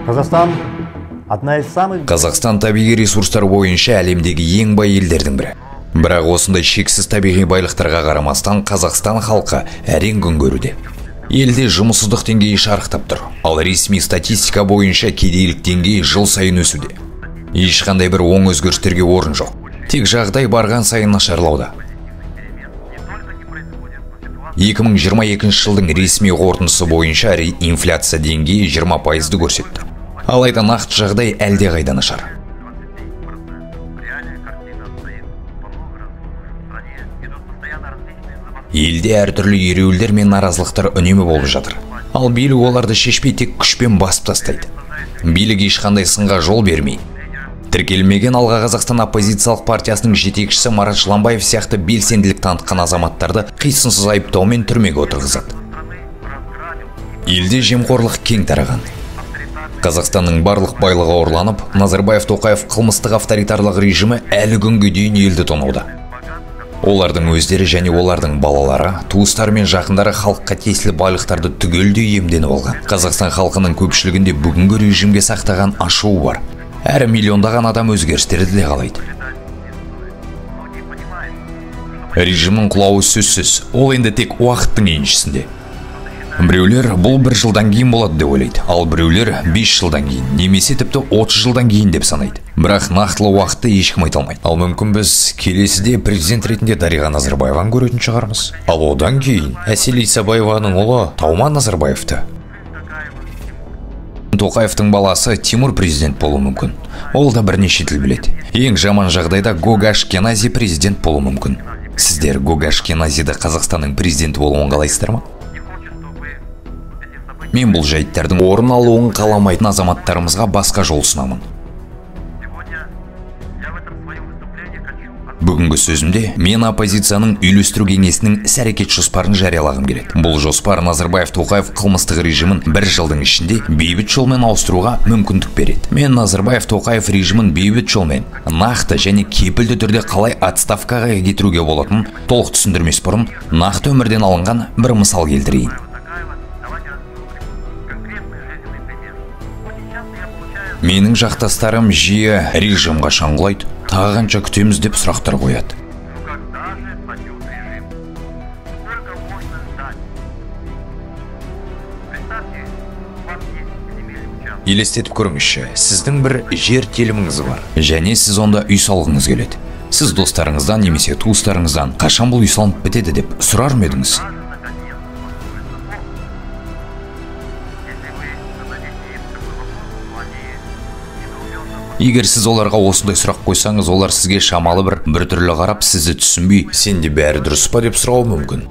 Қазақстан табиғи ресурстар бойынша әлемдегі ең бай елдердің бірі. Бірақ осындай шексіз табиғи байлықтарға қарамастан Қазақстан халқы әрең күн көруде. Елде жұмыссыздық деңгейі шарықтап тұр, ал ресми статистика бойынша кедейлік деңгейі жыл сайын өсуде. Ешқандай бір оң өзгерістерге орын жоқ. Тек жағдай барған сайын нашарлауда. 2022 жылдың ресми қорытындысы бойынша инфляция деңгейі 20%-ді көрсетті. Алайда нақты жағдай әлде қайда нашар. Елде әртүрлі ереуілдер мен наразылықтар үнемі болып жатыр. Ал билік оларды шешпей тек күшпен басып тастайды. Билік ешқандай сынға жол бермей. Тіркелмеген Алға Қазақстан оппозициялық партиясының жетекшісі Марат Жыланбаев сияқты белсенділік танытқан азаматтарды қисынсыз айыптаумен түрмеге отырғызады. Елде жемқорлық кең тараған. Қазақстанның барлық байлығы ұрланып, Назарбаев Тоқаев қылмыстық авторитарлық режимі әлі күнге дейін елді тонауда. Олардың өздері және олардың балалары, туыстары мен жақындары халыққа тиесілі байлықтарды түгелдей иемденіп алған. Қазақстан халқының көпшілігінде бүгінгі режимге сақтаған ашуы бар. Әрі миллиондаған адам өзгерістерді де қалайды. Режимнің құлауы сөзсіз, ол енді тек уақыттың еншісінде. Біреулер бұл 1 жылдан кейін болады деп ойлайды, ал біреулер 5 жылдан кейін, немесе тіпті 30 жылдан кейін деп санайды. Бірақ нақтылы уақытты ешкім айта алмайды. Ал мүмкін біз келесіде президент ретінде Дариға Назарбаеваны көретін шығармыз. Ал одан кейін Әсел Исабаеваның ұлы Тауман Назарбаевты. Тоқаевтың баласы Тимур президент болуы мүмкін. Ол да бірнеше тіл біледі. Ең жаман жағдайда Гога Ашкенази президент болуы мүмкін. Сіздер Гога Ашкеназиді Қазақстанның президенті болуын қалайсыздар ма? Мен бұл жайттардың орын алуын қаламайтын азаматтарымызға басқа жол ұсынамын. Бүгінгі сөзімде мен оппозицияның үйлестіру кеңесінің іс-әрекет жоспарын жариялағым келеді. Бұл жоспар Назарбаев Тоқаев қылмыстық режимін 1 жылдың ішінде бейбіт жолмен ауыстыруға мүмкіндік береді. Мен Назарбаев Тоқаев режимін бейбіт жолмен, нақты және кепілді түрде қалай отставкаға кетіруге болатынын толық түсіндірмес бұрын нақты өмірден алынған бір мысал келтірейін. Менің жақтастарым жиі режим қашан құлайды, тағы қанша күтеміз деп сұрақтар қояды. Елестетіп көріңізші, сіздің бір жер теліміңіз бар, және сіз онда үй салғыңыз келеді. Сіз достарыңыздан немесе туыстарыңыздан қашан бұл үй салынып бітеді деп сұрар ма едіңіз? Егер сіз оларға осындай сұрақ қойсаңыз, олар сізге шамалы бір түрлі қарап, сізді түсінбей, сенде бәрі дұрыс па деп сұрауы мүмкін.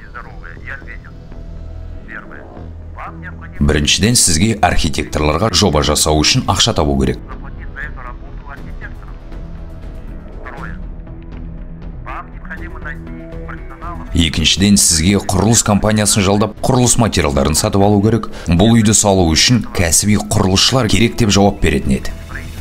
Біріншіден, сізге архитекторларға жоба жасау үшін ақша табу керек. Екіншіден, сізге құрылыс компаниясын жалдап, құрылыс материалдарын сатып алу керек. Бұл үйді салу үшін кәсіби құрылысшылар керек деп жауап беретін еді.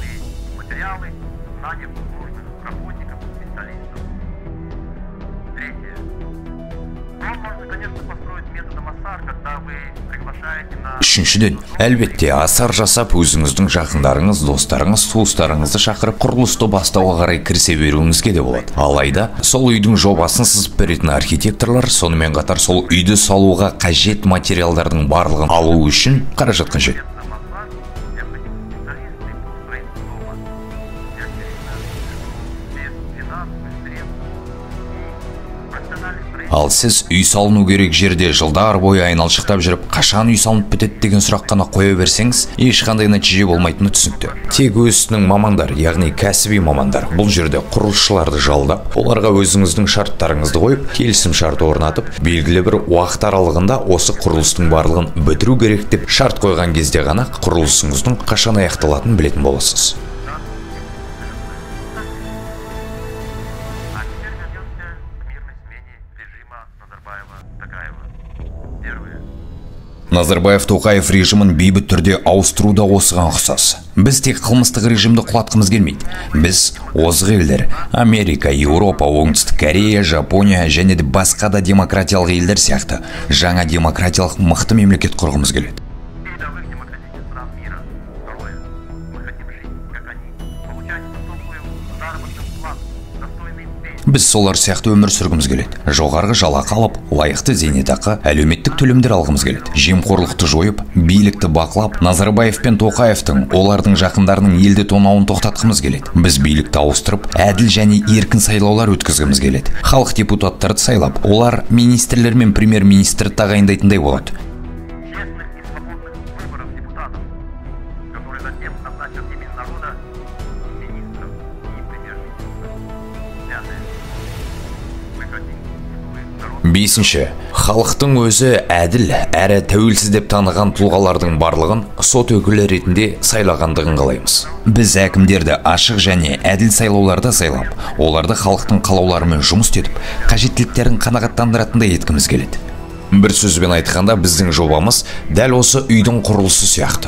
Үшіншіден, әлбетте асар жасап өзіңіздің жақындарыңыз, достарыңыз, туыстарыңызды шақырып құрылысты бастауға қарай кірісе беруіңізге де болады. Алайда, сол үйдің жобасын сызып беретін архитекторлар, сонымен қатар сол үйді салуға қажет материалдардың барлығын алу үшін қаражат қажет. Ал сіз үй салыну керек жерде жылдар бойы айналшықтап жүріп, қашан үй салынып бітеді деген сұрақ қана қоя берсеңіз, ешқандай нәтиже болмайтыны түсінікті. Тек өзінің мамандар, яғни кәсіби мамандар, бұл жерде құрылысшыларды жалдап, оларға өзіңіздің шарттарыңызды қойып, келісім шарты орнатып, белгілі бір уақыт аралығында осы құрылыстың барлығын бітіру керек деп шарт қойған кезде ғана құрылысыңыздың қашан аяқталатынын білетін боласыз. Назарбаев Тоқаев режимін бейбіт түрде ауыстыруда осыған ұқсас. Біз тек қылмыстық режимді құлатқымыз келмейді. Біз озық елдер, Америка, Еуропа, Оңтүстік Корея, Жапония және де басқа да демократиялық елдер сияқты жаңа демократиялық мықты мемлекет құрғымыз келеді. Біз солар сияқты өмір сүргіміз келеді. Жоғарғы жалақы алып, лайықты зейнетақы, әлеуметтік төлемдер алғымыз келеді. Жемқорлықты жойып, билікті бақылап, Назарбаев пен Тоқаевтың, олардың жақындарының елді тонауын тоқтатқымыз келеді. Біз билікті ауыстырып, әділ және еркін сайлаулар өткізгіміз келеді. Халық депутаттарды сайлап, олар министрлер мен премьер-министр тағайындайтындай болады. Бесінші, халықтың өзі әділ әрі тәуелсіз деп таныған тұлғалардың барлығын сот өкілі ретінде сайлағандығын қалаймыз. Біз әкімдерді ашық және әділ сайлауларда сайлап, оларды халықтың қалауларымен жұмыс етіп, қажеттіліктерін қанағаттандыратындай еткіміз келеді. Бір сөзбен айтқанда, біздің жобамыз дәл осы үйдің құрылысы сияқты.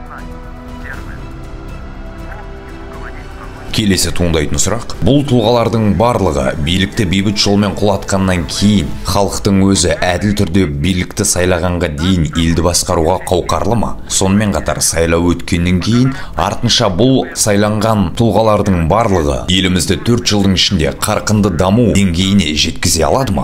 Келесі туындайтын сұрақ, бұл тұлғалардың барлығы билікті бейбіт жолмен құлатқаннан кейін, халықтың өзі әділ түрде билікті сайлағанға дейін елді басқаруға қауқарлы ма? Сонымен қатар сайлау өткеннен кейін, артынша бұл сайланған тұлғалардың барлығы елімізді 4 жылдың ішінде қарқынды даму деңгейіне жеткізе алады ма?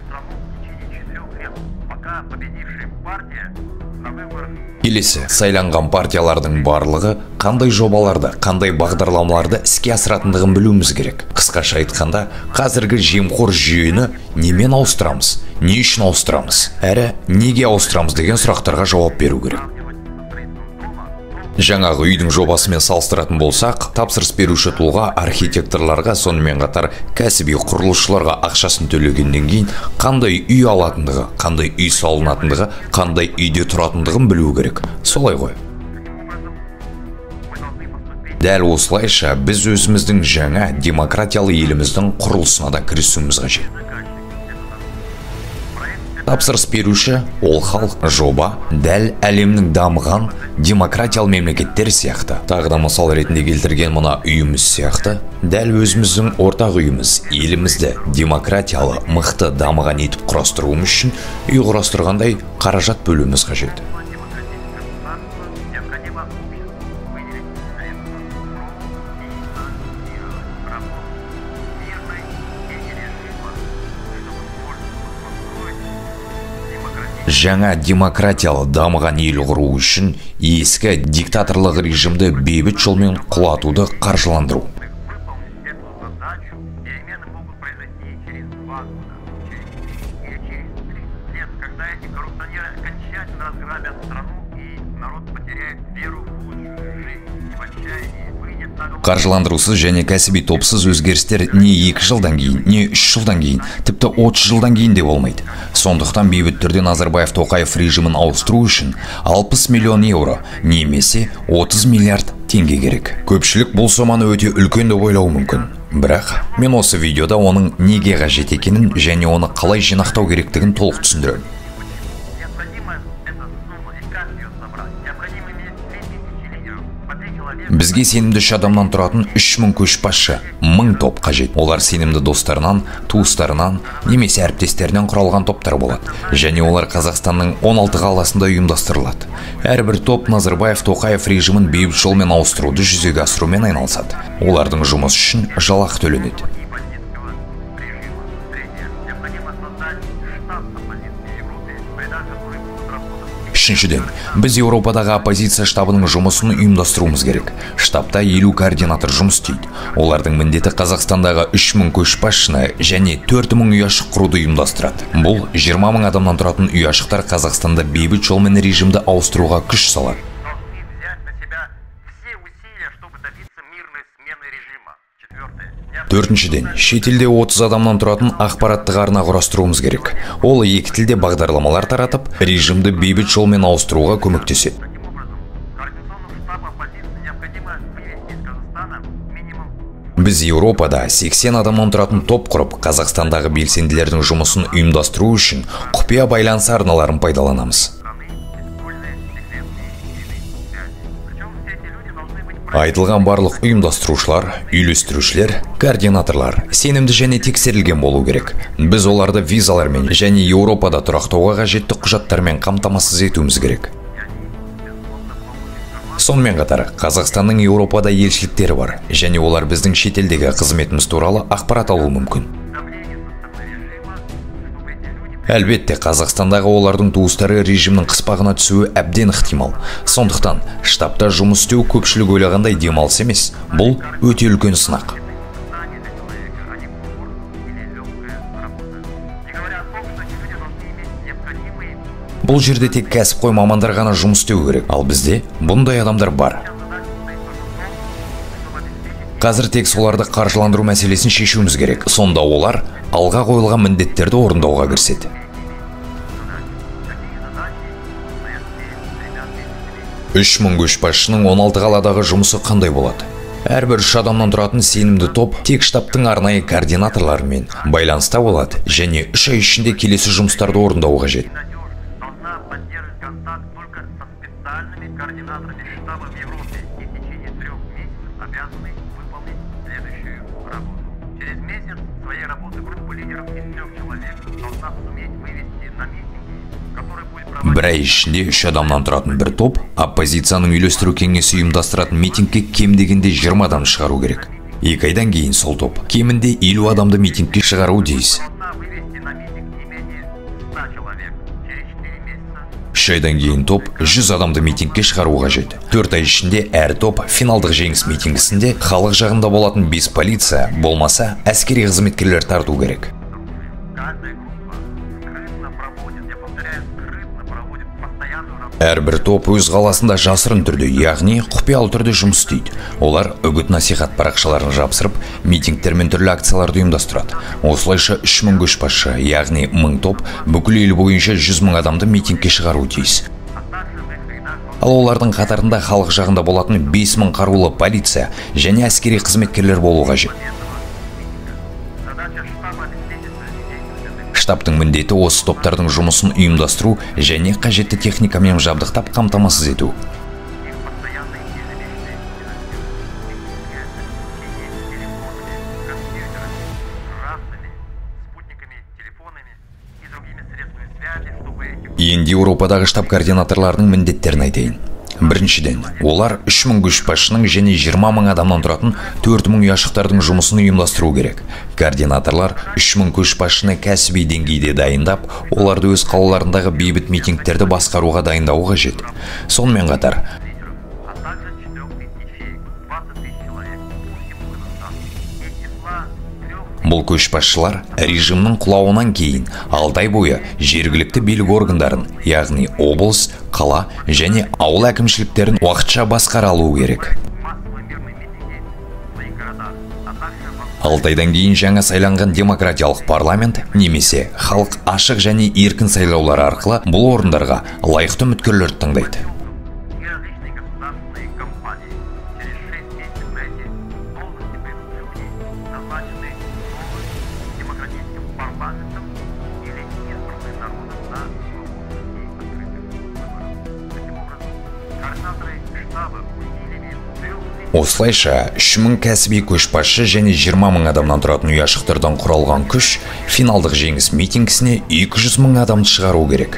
Келесі, сайланған партиялардың барлығы қандай жобаларды, қандай бағдарламаларды іске асыратындығын білуіміз керек. Қысқаша айтқанда, қазіргі жемқор жүйені немен ауыстырамыз, не үшін ауыстырамыз, әрі неге ауыстырамыз деген сұрақтарға жауап беру керек. Жаңағы үйдің жобасымен салыстыратын болсақ, тапсырыс беруші тұлға архитекторларға, сонымен қатар кәсіби құрылысшыларға ақшасын төлегеннен кейін қандай үй алатындығы, қандай үй салынатындығы, қандай үйде тұратындығын білу керек. Солай ғой. Дәл осылайша біз өзіміздің жаңа демократиялы еліміздің құрылысына да кірісуіміз қажет. Тапсырыс беруші, ол халық, жоба, дәл әлемнің дамыған демократиялы мемлекеттер сияқты. Тағы да мысал ретінде келтірген мына үйіміз сияқты, дәл өзіміздің ортақ үйіміз, елімізді демократиялы, мықты дамыған етіп құрастыруымыз үшін үй құрастырғандай қаражат бөлуіміз қажет. Жаңа демократиялы дамыған ел құру үшін ескі диктаторлық режимді бейбіт жолмен құлатуды қаржыландыру. Қаржыландырусыз және кәсіби топсыз өзгерістер не 2 жылдан кейін, не 3 жылдан кейін, тіпті 30 жылдан кейін де болмайды. Сондықтан бейбіт түрде Назарбаев Тоқаев режимін ауыстыру үшін 60 миллион евро, немесе 30 миллиард теңге керек. Көпшілік бұл соманы өте үлкен деп ойлауы мүмкін. Бірақ мен осы видеода оның неге қажет екенін және оны қалай жинақтау керектігін толық түсіндіремін. Бізге сенімді үш адамнан тұратын 3000 көшбасшы, 1000 топ қажет. Олар сенімді достарынан, туыстарынан, немесе әріптестерінен құралған топтар болады. Және олар Қазақстанның 16 қаласында ұйымдастырылады. Әрбір топ Назарбаев Тоқаев режимін бейбіт жолмен ауыстыруды жүзеге асырумен айналысады. Олардың жұмыс үшін жалақы төленеді. Үшіншіден, біз Еуропадағы оппозиция штабының жұмысын ұйымдастыруымыз керек. Штабта 50 координатор жұмыс істейді. Олардың міндеті Қазақстандағы 3000 көшбасшыны және 4000 ұяшық құруды ұйымдастырады. Бұл 20 000 адамнан тұратын ұяшықтар Қазақстанда бейбіт жолмен режимді ауыстыруға күш салады. Төртіншіден, шетелде 30 адамнан тұратын ақпараттық арна құрастыруымыз керек. Ол екі тілде бағдарламалар таратып, режимді бейбіт жолмен ауыстыруға көмектеседі. Біз Еуропада 80 адамнан тұратын топ құрып, Қазақстандағы белсенділердің жұмысын ұйымдастыру үшін құпия байланыс арналарын пайдаланамыз. Айтылған барлық ұйымдастырушылар, үйлестірушілер, координаторлар сенімді және тексерілген болу керек. Біз оларды визалармен және Еуропада тұрақтауға қажетті құжаттармен қамтамасыз етуіміз керек. Сонымен қатар, Қазақстанның Еуропада елшіліктері бар, және олар біздің шетелдегі қызметіміз туралы ақпарат алуы мүмкін. Әлбетте, Қазақстандағы олардың туыстары режимнің қыспағына түсуі әбден ықтимал. Сондықтан, штабта жұмыс істеу көпшілік ойлағандай демалыс емес, бұл өте үлкен сынақ. Бұл жерде тек кәсіпқой мамандар ғана жұмыс істеу керек, ал бізде бұндай адамдар бар. Қазір тек соларды қаржыландыру мәселесін шешуіміз керек. Сонда олар алға қойылған міндеттерді орындауға кіріседі. Үш мың көшбасшының 16 қаладағы жұмысы қандай болады? Әрбір 3 адамнан тұратын сенімді топ тек штабтың арнайы координаторларымен байланыста болады және 3 ай ішінде келесі жұмыстарды орындауға қажет. Координаторами штаба в Европе и в течение 3 месяцев обязаны выполнить следующую работу. Через месяц своей работы группа лидеров из 3 человек должна суметь вывести на митинги, которые будет проводить. Бір ай ішінде 3 адамнан тұратын бір топ оппозицияның үйлестіру кеңесі ұйымдастыратын митингке кем дегенде 20 адам шығару керек. 2 айдан кейін сол топ кемінде 50 адамды митингке шығару дейіз. 3 айдан кейін топ 100 адамды митингке шығару қажет. 4 ай ішінде әр топ финалдық жеңіс митингісінде халық жағында болатын 5 полиция, болмаса әскери қызметкерлер тарту керек. Әрбір топ өз қаласында жасырын түрде, яғни құпиялы түрде жұмыс істейді. Олар үгіт-насихат парақшаларын жапсырып, митингтер мен түрлі акцияларды ұйымдастырады. Осылайша 3000 көшбасшы, яғни 1000 топ бүкіл ел бойынша 100 000 адамды митингке шығару тиіс. Ал олардың қатарында халық жағында болатын 5000 қарулы полиция және әскери қызметкерлер болу қажет. Штабтың міндеті осы топтардың жұмысын ұйымдастыру және қажетті техникамен жабдықтап қамтамасыз ету. Енді Еуропадағы штаб координаторларының міндеттерін айтайын. Біріншіден, олар 3000 көшбасшының және 20 000 адамнан тұратын 4000 ұяшықтардың жұмысын ұйымдастыру керек. Координаторлар 3000 көшбасшыны кәсіби деңгейде дайындап, оларды өз қалаларындағы бейбіт митингтерді басқаруға дайындауы қажет. Сонымен қатар, бұл көшбасшылар режимнің құлауынан кейін 6 ай бойы жергілікті билік органдарын, яғни облыс, қала және ауыл әкімшіліктерін уақытша басқара алуы керек. 6 айдан кейін жаңа сайланған демократиялық парламент немесе халық ашық және еркін сайлаулар арқылы бұл орындарға лайықты үміткерлерді таңдайды. Осылайша 3000 кәсіби көшбасшы және 20 000 адамнан тұратын ұяшықтардан құралған күш финалдық жеңіс митингісіне 200 000 адамды шығару керек.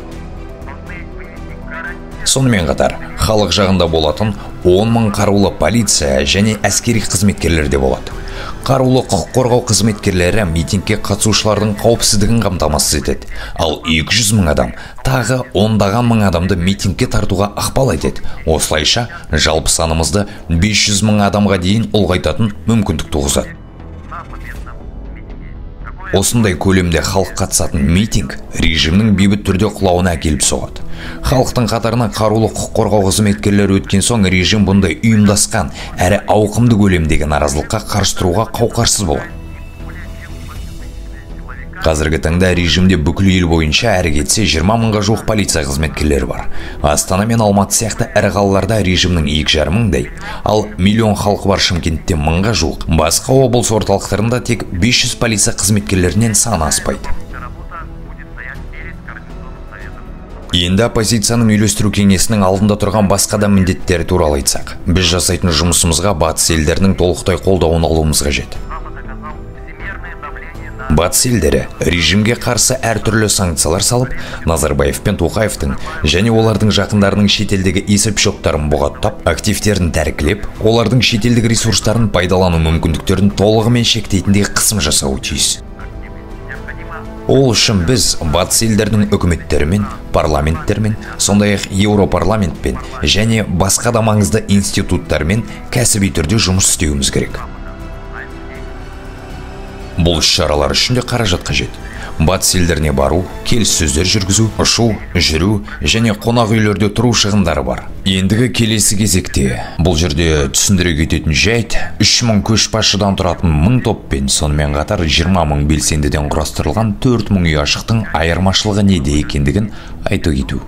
Сонымен қатар, халық жағында болатын 10 000 қарулы полиция және әскери қызметкерлер де болады. Қарулы құқық қорғау қызметкерлері митингке қатысушылардың қауіпсіздігін қамтамасыз етеді. Ал 200 000 адам тағы 10 000 адамды митингке тартуға ықпал етеді. Осылайша, жалпы санымызды 500 000 адамға дейін ұлғайтатын мүмкіндік туғызады. Осындай көлемде халық қатысатын митинг режимнің бейбіт түрде құлауына әкеліп соғады. Халықтың қатарына қарулы құқық қорғау қызметкерлері өткен соң режим бұндай ұйымдасқан әрі ауқымды көлемдегі наразылыққа қарсы тұруға қауқарсыз болады. Қазіргі таңда режимде бүкіл ел бойынша әрі кетсе 20 000-ға жуық полиция қызметкерлері бар. Астана мен Алматы сияқты ірі қалаларда режимнің 2,5 мыңдай, ал миллион халқы бар Шымкентте 1000-ға жуық. Басқа облыс орталықтарында тек 500 полиция қызметкерлерінен саны аспайды. Енді оппозицияның үйлестіру кеңесінің алдында тұрған басқа да міндеттері туралы айтсақ, біз жасайтын жұмысымызға батыс елдерінің толықтай қолдауын алуымыз қажет. Батыс елдері режимге қарсы әртүрлі санкциялар салып, Назарбаев пен Тоқаевтың және олардың жақындарының шетелдегі есеп-шоттарын бұғаттап, активтерін тәркілеп, олардың шетелдік ресурстарын пайдалану мүмкіндіктерін толығымен шектейтіндей қысым жасауы тиіс. Ол үшін біз батыс елдердің үкіметтерімен, парламенттермен, сондай-ақ Еуропарламентпен және басқа да маңызды институттармен кәсіби түрде жұмыс істеуіміз керек. Бұл іс-шаралар үшін де қаражат қажет. Батыс елдеріне бару, келіссөздер жүргізу, ұшу, жүру және қонақ үйлерде тұру шығындары бар. Ендігі келесі кезекте бұл жерде түсіндіре кететін жайт 3000 көшбасшыдан тұратын 1000 топпен сонымен қатар 20 000 белсендіден құрастырылған 4000 ұяшықтың айырмашылығы неде екендігін айта кету.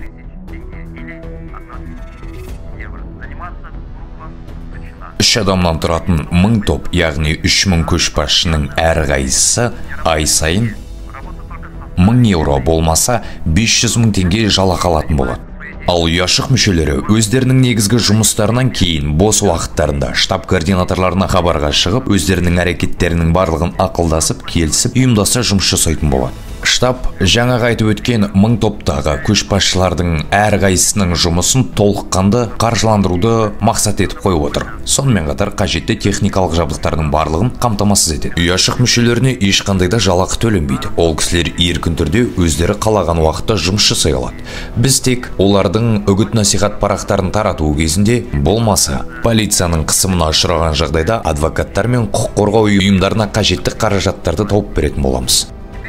Үш адамнан тұратын 1000 топ, яғни 3000 көшбасшының әрқайсысы ай сайын 1000 еуро болмаса 500 000 теңге жалақы алатын болады. Ал ұяшық мүшелері өздерінің негізгі жұмыстарынан кейін бос уақыттарында штаб координаторларына хабарға шығып, өздерінің әрекеттерінің барлығын ақылдасып, келісіп, ұйымдаса жұмыс жасайтын болады. Штаб жаңа айтып өткен 1000 топтағы көшбасшылардың әрқайсысының жұмысын толыққанды қаржыландыруды мақсат етіп қойып отыр. Сонымен қатар қажетті техникалық жабдықтардың барлығын қамтамасыз етеді. Ұяшық мүшелеріне ешқандай да жалақы төленбейді. Ол кісілер еркін түрде өздері қалаған уақытта жұмыс жасай алады. Біз тек олардың үгіт-насихат парақтарын тарату кезінде, болмаса полицияның қысымына ұшыраған жағдайда адвокаттар мен құқық қорғау ұйымдарына қажетті қаражаттарды тауып беретін боламыз.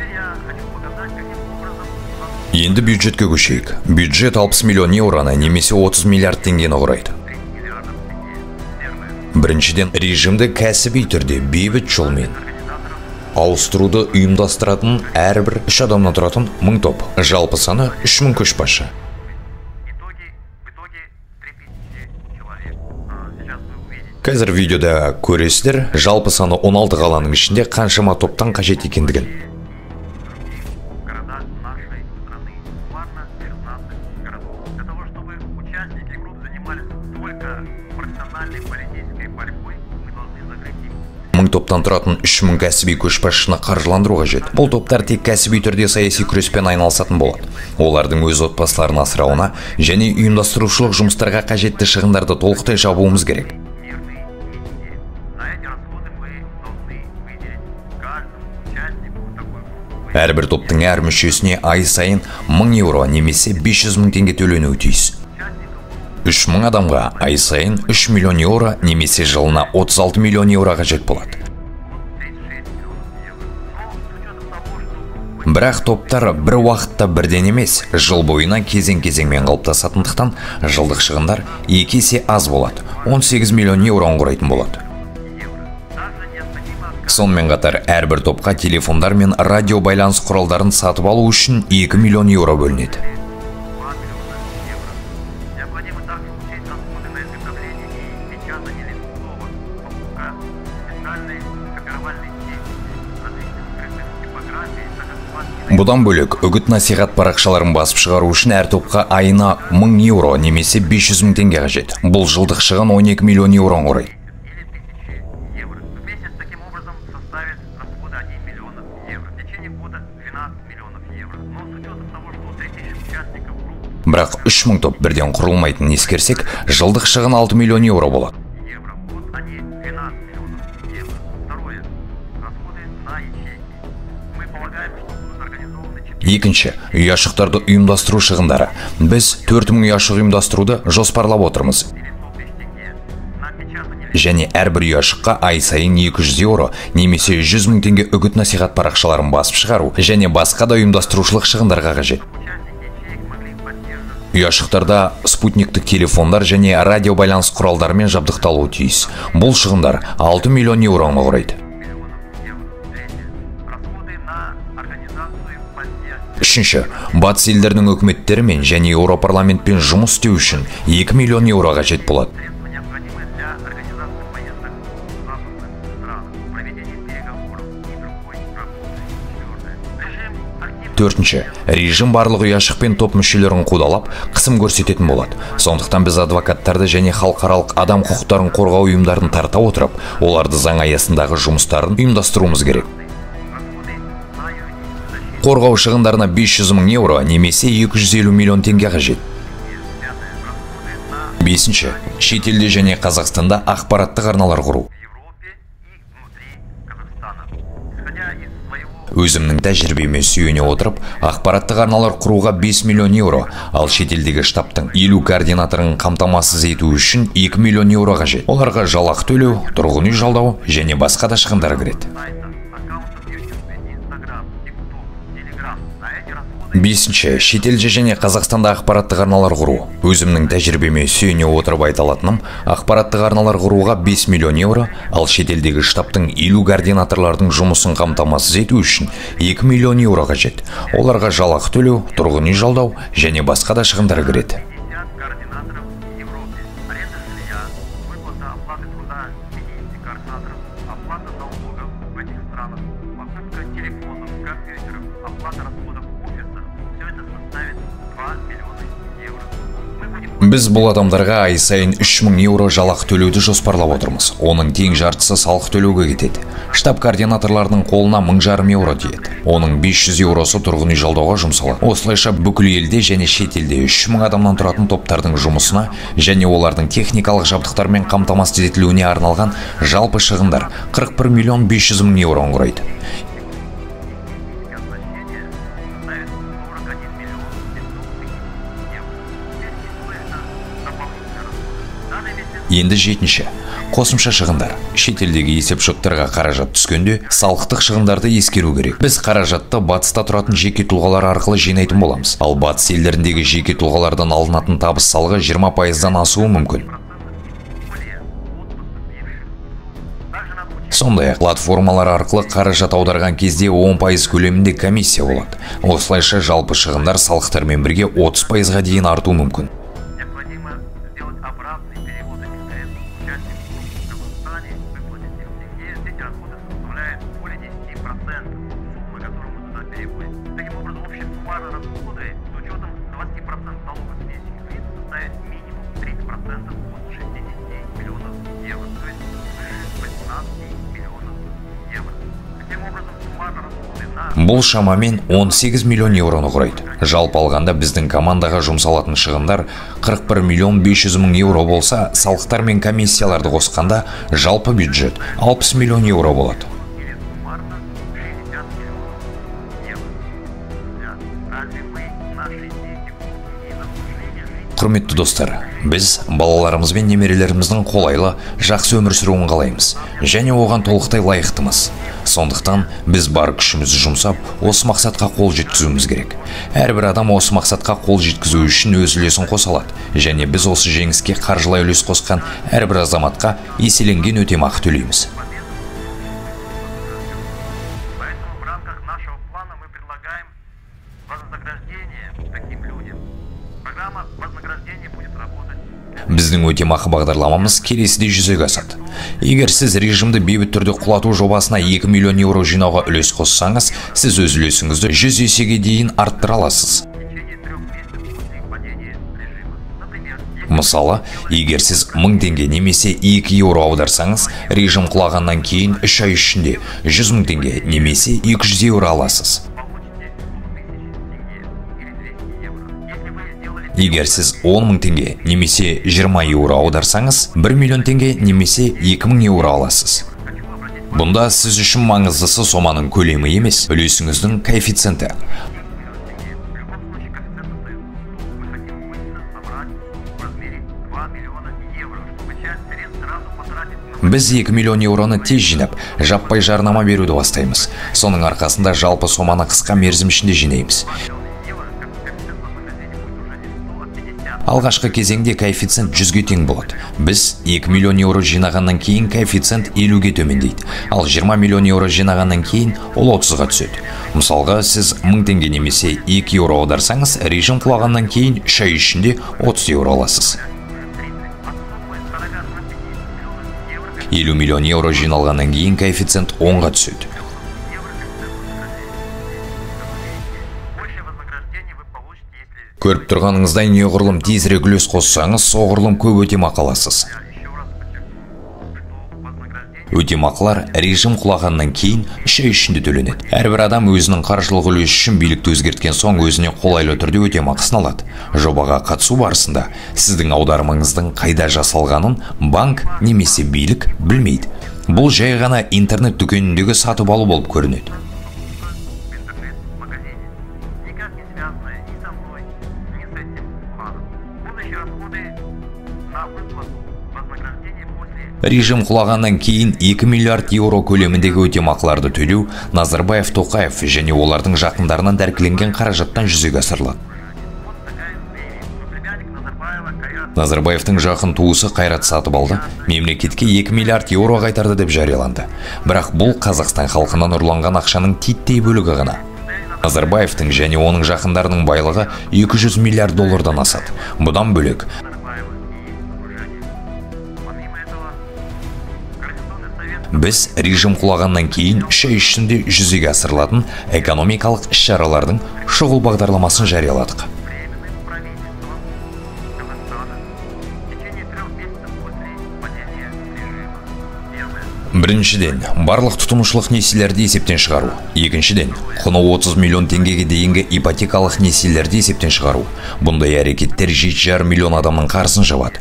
Енді бюджетке көшейік. Бюджет 60 миллион еуроны немесе 30 миллиард теңгені құрайды. Біріншіден, режимді кәсіби түрде бейбіт жолмен ауыстыруды ұйымдастыратын әрбір 3 адамнан тұратын 1000 топ. Жалпы саны 3000 көшбасшы. Қазір видеода көресіздер, жалпы саны 16 қаланың ішінде қаншама топтан қажет екендігін. Топтан тұратын 3000 кәсіби көшбасшыны қаржыландыру қажет. Бұл топтар тек кәсіби түрде саяси күреспен айналысатын болады. Олардың өз отбасыларын асырауына және ұйымдастырушылық жұмыстарға қажетті шығындарды толықтай жабуымыз керек. Әрбір топтың әр мүшесіне ай сайын 1000 еуро немесе 500 000 теңге төленуі тиіс. 3000 адамға ай сайын 3 миллион еуро немесе жылына 36 миллион еуро қажет болады. Бірақ топтар бір уақытта бірден емес, жыл бойына кезең-кезеңмен қалыптасатындықтан жылдық шығындар 2 есе аз болады, 18 миллион еуроны құрайтын болады. Сонымен қатар әрбір топқа телефондар мен радио байланыс құралдарын сатып алу үшін 2 миллион еуро бөлінеді. Бұдан бөлек, үгіт-насихат парақшаларын басып шығару үшін әр топқа айына 1000 еуро немесе 500 000 теңге қажет. Бұл жылдық шығын 12 миллион еуроны құрайды. Бірақ 3000 топ бірден құрылмайтынын ескерсек, жылдық шығын 6 миллион еуро болады. Екінші, ұяшықтарды ұйымдастыру шығындары. Біз 4000 ұяшық ұйымдастыруды жоспарлап отырмыз. Және әрбір ұяшыққа ай сайын 200 еуро немесе 100 000 теңге үгіт-насихат парақшаларын басып шығару және басқа да ұйымдастырушылық шығындарға қажет. Ұяшықтарда спутниктік телефондар және радио байланыс құралдарымен жабдықталуы тиіс. Бұл шығындар 6 миллион еуроны құрайды. Үшінші, батыс елдерінің үкіметтерімен және Еуропарламентпен жұмыс істеу үшін 2 миллион еуро қажет болады. Төртінші, режим барлық ұяшық пен топ мүшелерін қудалап, қысым көрсететін болады. Сондықтан біз адвокаттарды және халықаралық адам құқықтарын қорғау ұйымдарын тарта отырып, оларды заң аясындағы жұмыстарын ұйымдастыруымыз керек. Қорғау шығындарына 500 000 еуро немесе 250 миллион теңге қажет. Бесінші, шетелде және Қазақстанда ақпараттық арналар құру. Өзімнің тәжірибеме сүйене отырып, ақпараттық арналар құруға 5 миллион еуро, ал шетелдегі штабтың 50 координаторын қамтамасыз ету үшін 2 миллион еуро қажет. Оларға жалақы төлеу, тұрғын үй жалдау және басқа да шығындар кіреді. Бесінші, шетелде және Қазақстанда ақпараттық арналар құру. Өзімнің тәжірибеме сүйене отырып айта алатыным, ақпараттық арналар құруға 5 миллион еуро, ал шетелдегі штабтың 50 координаторлардың жұмысын қамтамасыз ету үшін 2 миллион еуро қажет. Оларға жалақы төлеу, тұрғын үй жалдау және басқа да шығындар кіреді. Біз бұл адамдарға ай сайын 3000 еуро жалақы төлеуді жоспарлап отырмыз. Оның тең жартысы салық төлеуге кетеді. Штаб координаторлардың қолына 1500 еуро тиеді. Оның 500 еуросы тұрғын үй жалдауға жұмсалады. Осылайша бүкіл елде және шетелде 3000 адамнан тұратын топтардың жұмысына және олардың техникалық жабдықтармен қамтамасыз етілуіне арналған жалпы шығындар 41 миллион 500 мың еуроны құрайды. Енді жетінші, қосымша шығындар. Шетелдегі есепшоттарға қаражат түскенде салықтық шығындарды ескеру керек. Біз қаражатты батыста тұратын жеке тұлғалар арқылы жинайтын боламыз. Ал батыс елдеріндегі жеке тұлғалардан алынатын табыс салығы 20%-дан асуы мүмкін. Сондай-ақ платформалар арқылы қаражат аударған кезде 10% көлемінде комиссия болады. Осылайша жалпы шығындар салықтармен бірге 30%-ға дейін артуы мүмкін. Бұл шамамен 18 миллион еуроны құрайды. Жалпы алғанда біздің командаға жұмсалатын шығындар 41 миллион 500 мың еуро болса, салықтар мен комиссияларды қосқанда жалпы бюджет 60 миллион еуро болады. Құрметті достар, біз балаларымыз бен немерелеріміздің қолайлы, жақсы өмір сүруін қалаймыз, және оған толықтай лайықтымыз. Сондықтан біз бар күшімізді жұмсап, осы мақсатқа қол жеткізуіміз керек. Әрбір адам осы мақсатқа қол жеткізу үшін өз үлесін қоса алады, және біз осы жеңіске қаржылай үлес қосқан әрбір азаматқа еселенген өтемақы төлейміз. Біздің өтемақы бағдарламамыз келесідей жүзеге асады. Егер сіз режимді бейбіт түрде құлату жобасына 2 миллион еуро жинауға үлес қоссаңыз, сіз өз үлесіңізді 100 есеге дейін арттыра аласыз. Мысалы, егер сіз 1000 теңге немесе 2 еуро аударсаңыз, режим құлағаннан кейін 3 ай ішінде 100 000 теңге немесе 200 еуро аласыз. Егер сіз 10 000 теңге немесе 20 еуро аударсаңыз, 1 миллион теңге немесе 2000 еуро аласыз. Бұнда сіз үшін маңыздысы соманың көлемі емес, үлесіңіздің коэффициенті. Біз 2 миллион еуроны тез жинап, жаппай жарнама беруді бастаймыз. Соның арқасында жалпы соманы қысқа мерзім ішінде жинаймыз. Алғашқы кезеңде коэффициент 100-ге тең болады. Біз 2 миллион еуро жинағаннан кейін коэффициент 50-ге төмендейді. Ал 20 миллион еуро жинағаннан кейін ол 30-ға түседі. Мысалға, сіз 1000 теңге немесе 2 еуро аударсаңыз, режим құлағаннан кейін 3 ай ішінде 30 еуро аласыз. 50 миллион еуро жиналғаннан кейін коэффициент 10-ға түседі. Көріп тұрғаныңыздай неғұрлым тезірек үлес қоссаңыз, соғұрлым көп өтемақы аласыз. Өтемақылар режим құлағаннан кейін 3 ай ішінде төленеді. Әрбір адам өзінің қаржылық үлесі үшін билікті өзгерткен соң өзіне қолайлы түрде өтемақысын алады. Жобаға қатысу барысында сіздің аударымыңыздың қайда жасалғанын банк немесе билік білмейді. Бұл жай ғана интернет дүкеніндегі сатып алу болып көрінеді. Соответствующие расходы на выплату вознаграждения после Режим құлағаннан кейін 2 миллиард еуро көлеміндегі өтемақыларды төлеу Назарбаев, Тоқаев және олардың жақындарынан дәркіленген қаражаттан жүзеге асырылады. Назарбаевтың жақын туысы Қайрат Сатыбалды мемлекетке 2 миллиард еуро қайтарды деп жарияланды. Бірақ бұл Қазақстан халқынан ұрланған ақшаның титтей бөлігі ғана. Назарбаевтың және оның жақындарының байлығы 200 миллиард доллардан асады. Бұдан бөлек біз режим құлағаннан кейін 3 ай ішінде жүзеге асырылатын экономикалық іс-шаралардың шұғыл бағдарламасын жарияладық. Біріншіден, барлық тұтынушылық несиелерді есептен шығару. Екіншіден, құны 30 миллион теңгеге дейінгі ипотекалық несиелерді есептен шығару. Бұндай әрекеттер 7,5 миллион адамның қарызын жабады.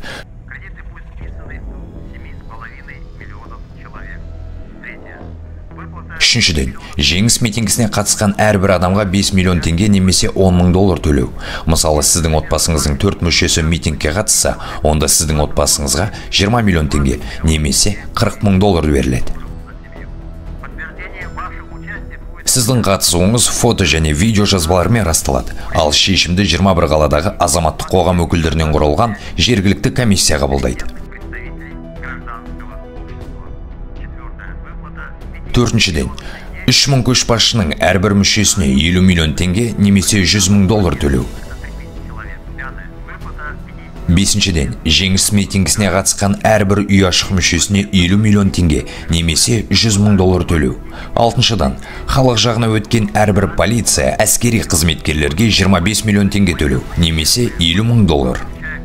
Үшіншіден, жеңіс митингісіне қатысқан әрбір адамға 5 миллион теңге немесе 10 мың доллар төлеу. Мысалы, сіздің отбасыңыздың 4 мүшесі митингке қатысса, онда сіздің отбасыңызға 20 миллион теңге немесе 40 мың доллар беріледі. Сіздің қатысуыңыз фото және видео жазбаларымен расталады. Ал шешімді 21 қаладағы азаматтық қоғам өкілдерінен құрылған жергілікті комиссия қабылдайды. Төртіншіден, 3000 көшбасшының әрбір мүшесіне 50 миллион теңге немесе 100 мың доллар төлеу. Бесіншіден, жеңіс митингісіне қатысқан әрбір үй ашық мүшесіне 50 миллион теңге немесе 100 мың доллар төлеу. Алтыншыдан, халық жағына өткен әрбір полиция әскери қызметкерлерге 25 миллион теңге төлеу немесе 50 мың доллар.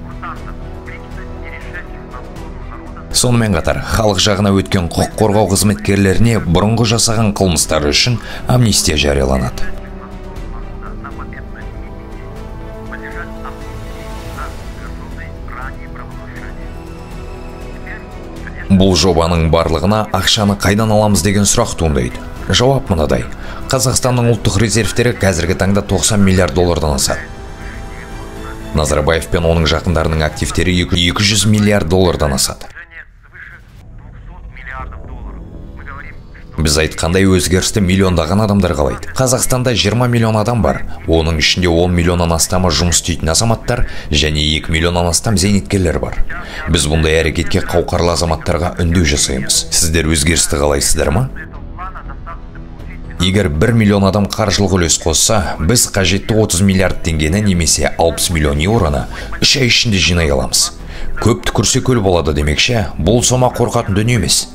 Сонымен қатар, халық жағына өткен құқық қорғау қызметкерлеріне бұрынғы жасаған қылмыстары үшін амнистия жарияланады. Бұл жобаның барлығына ақшаны қайдан аламыз деген сұрақ туындайды. Жауап мынадай. Қазақстанның ұлттық резервтері қазіргі таңда 90 миллиард доллардан асады. Назарбаев пен оның жақындарының активтері 200 миллиард доллардан асады. Біз айтқандай өзгерісті миллиондаған адамдар қалайды. Қазақстанда 20 миллион адам бар. Оның ішінде 10 миллионнан астамы жұмыс істейтін азаматтар және 2 миллионнан астам зейнеткерлер бар. Біз бұндай әрекетке қауқарлы азаматтарға үндеу жасаймыз. Сіздер өзгерісті қалайсыздар ма? Егер 1 миллион адам қаржылық үлес қосса, біз қажетті 30 миллиард теңгені немесе 60 миллион еуроны 3 ай ішінде жинай аламыз. Көпті көрсе көл болады демекші, бұл сома қорқатын дүние емес.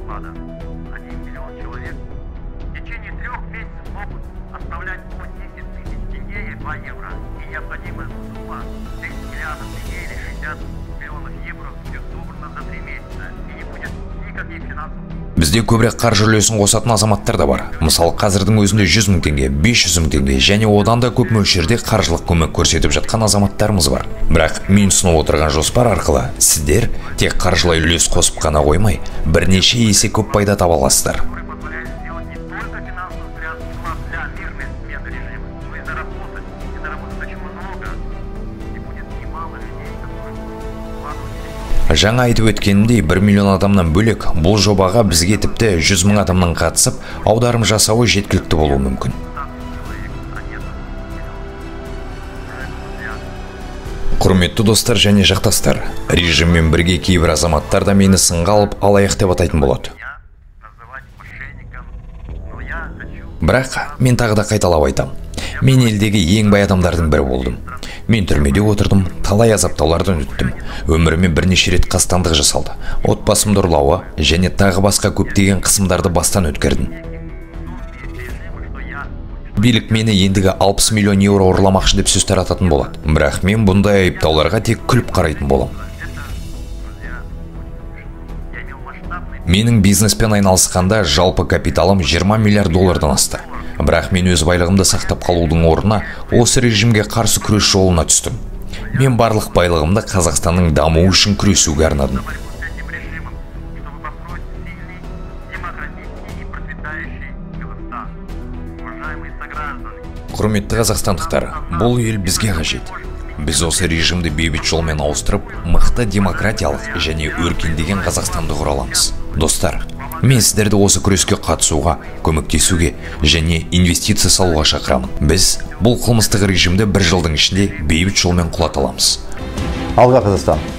Бізде көбірек қаржы үлесін қосатын азаматтар да бар. Мысалы, қазірдің өзінде 100 мың теңге, 500 мың теңге және одан да көп мөлшерде қаржылық көмек көрсетіп жатқан азаматтарымыз бар. Бірақ мен ұсынып отырған жоспар арқылы сіздер тек қаржылай үлес қосып қана қоймай, бірнеше есе көп пайда таба аласыздар. Жаңа айтып өткенімдей 1 миллион адамнан бөлек бұл жобаға бізге тіпті 100 мың адамның қатысып, аударым жасауы жеткілікті болуы мүмкін. Құрметті достар және жақтастар, режиммен бірге кейбір азаматтар да мені сынға алып алаяқ деп атайтын болады. Бірақ мен тағы да қайталап айтам. Мен елдегі ең бай адамдардың бірі болдым. Мен түрмеде отырдым, талай азаптаулардан өттім. Өміріме бірнеше рет қастандық жасалды. Отбасымды ұрлауы және тағы басқа көптеген қысымдарды бастан өткердім. Билік мені ендігі 60 миллион еуро ұрламақшы деп сөз тарататын болады. Бірақ мен бұндай айыптауларға тек күліп қарайтын болам. Менің бизнеспен айналысқанда жалпы капиталым 20 миллиард доллардан асты. Бірақ мен өз байлығымды сақтап қалудың орнына осы режимге қарсы күрес жолына түстім. Мен барлық байлығымды Қазақстанның дамуы үшін күресуге арнадым. Құрметті қазақстандықтар, бұл ел бізге қажет. Біз осы режимді бейбіт жолмен ауыстырып, мықты демократиялық және өркендеген Қазақстанды құра аламыз. Достар, мен сіздерді осы күреске қатысуға, көмектесуге және инвестиция салуға шақырамын. Біз бұл қылмыстық режимді бір жылдың ішінде бейбіт жолмен құлата аламыз. Алға Қазақстан!